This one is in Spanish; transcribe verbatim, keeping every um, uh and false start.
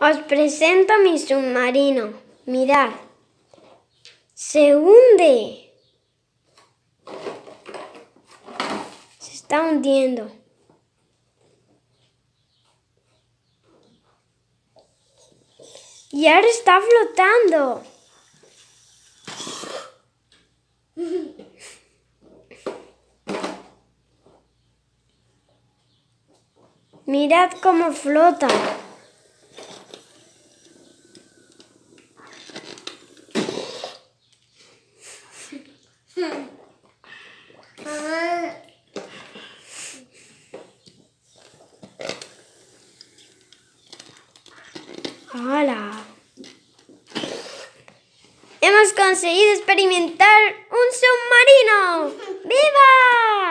Os presento mi submarino. Mirad. Se hunde. Se está hundiendo. Y ahora está flotando. Mirad cómo flota. ¡Hala! Hemos conseguido experimentar un submarino. ¡Viva!